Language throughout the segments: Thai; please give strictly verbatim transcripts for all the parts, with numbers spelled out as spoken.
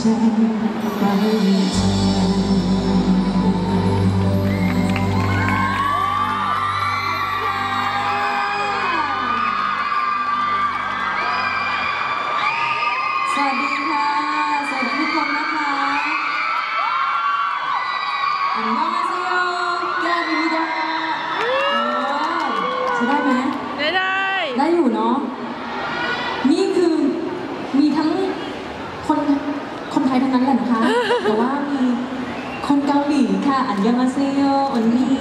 สวัสดีค่ะสวัสดีทุกคนนะคะอันยองอาเซโยแก้ดีดาใช้ได้ไหมได้ได้ได้อยู่เนาะนี่คือมีทั้งคนคนไทยทั้งนั้นแหละนะคะแต่ว่ามีคนเกาหลีค่ะอันยองอาเซโยอันนี้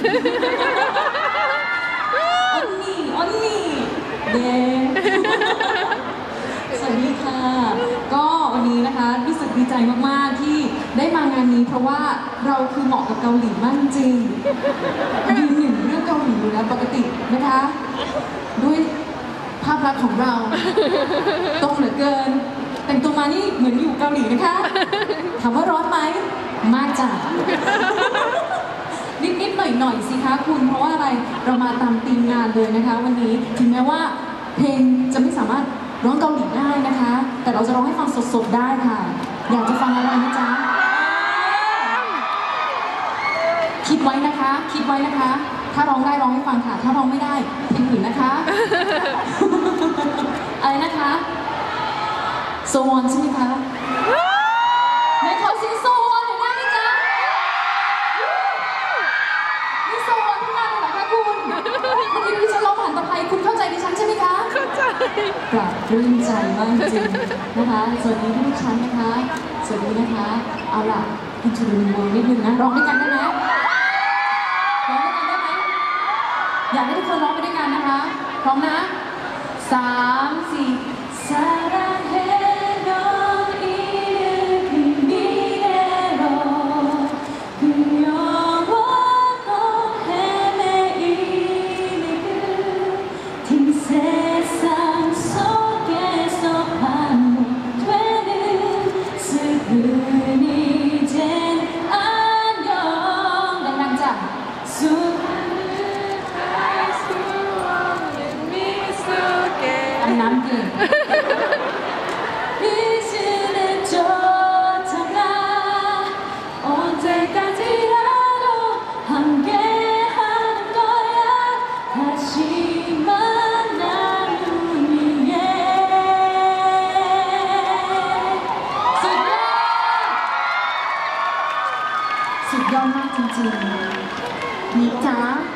อันนี้อันนี้เด้สวัสดีค่ะก็วันนี้นะคะรู้สึกดีใจมากๆที่ได้มางานนี้เพราะว่าเราคือเหมาะกับเกาหลีมากจริงยืนหนึ่งเรื่องเกาหลีอยู่แล้วปกตินะคะด้วยภาพลักษณ์ของเราตรงเหลือเกินแต่งตัวมานี่เหมือนอยู่เกาหลีนะคะถามว่าร้อนไหมมากจ้ะนิดๆหน่อยๆสิคะคุณเพราะว่าอะไรเรามาตามธีมงานเลยนะคะวันนี้ถึงแม้ว่าเพลงจะไม่สามารถร้องเกาหลีได้นะคะแต่เราจะร้องให้ฟังสดๆได้ค่ะอยากจะฟังอะไรนะจ๊ะคิดไว้นะคะคิดไว้นะคะถ้าร้องได้ร้องให้ฟังค่ะถ้าร้องไม่ได้เพลงอื่นนะคะอะไรนะคะโซวอนใช่ไหมคะในขอเสียงโซวอนหน่อยได้ไหมจ๊ะนี่โซวอนทั้งนั้นเหรอคะคุณเมื่อกี้ดิฉันร้องผ่านตะไคร้คุณเข้าใจดิฉันใช่ไหมคะเข้าใจปรับรื่นใจมากจริงนะคะสวัสดีทุกท่านนะคะสวัสดีนะคะเอาล่ะอินทูดิวนิดนึงนะร้องด้วยกันได้ไหมร้องด้วยกันได้ไหมอยากให้ทุกคนร้องไปด้วยกันนะคะพร้อมนะสามสี่ซาราเฮโนอิรุมิเรโรกุโยโวโนเฮเมอินิกุทิ้งเซซังโซเกโซพันเทนึสึกุนิเจนอันยองดังๆจ้ะสุอันน้ำเก่งสุดยอดมากจริงๆนี่จ้า